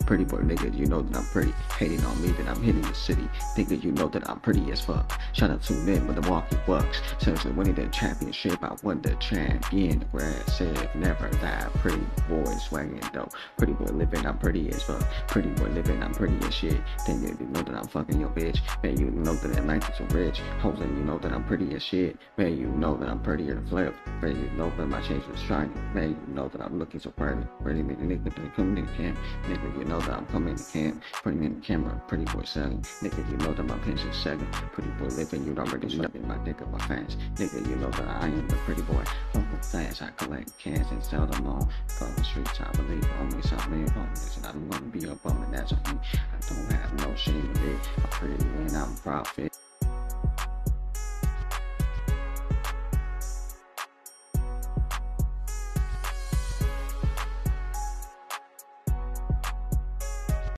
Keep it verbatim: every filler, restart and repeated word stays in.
Pretty boy nigga, you know that I'm pretty. Hating on me that I'm hitting the city. Thinking you know that I'm pretty as fuck. Shout out to them with the walkie bucks. Seriously winning the championship, I won the champion. Grad said never die. Pretty boy swinging dope. Pretty boy living, I'm pretty as fuck. Pretty boy living, I'm pretty as shit. Then you know that I'm fucking your bitch. Man, you know that Atlantis are rich. Hopefully you know that I'm pretty as shit. Man, you know that I'm prettier than flip. Man, you know that my chains was shiny. Man, you know that I'm looking so pretty. Pretty nigga, nigga, nigga, coming in the camp. Nigga, you know that I'm coming in the camp. Pretty in the camera, pretty boy selling. Nigga, you know that my pension's selling. Pretty boy living, you already know that my dick up my fans. Nigga, you know that I am the pretty boy. Humble flash, I collect cans and sell them all. Go the streets, I believe on me, something on this. And I don't want to be a bum, and that's on me. I don't have no shame with it. I'm pretty and I'm profit.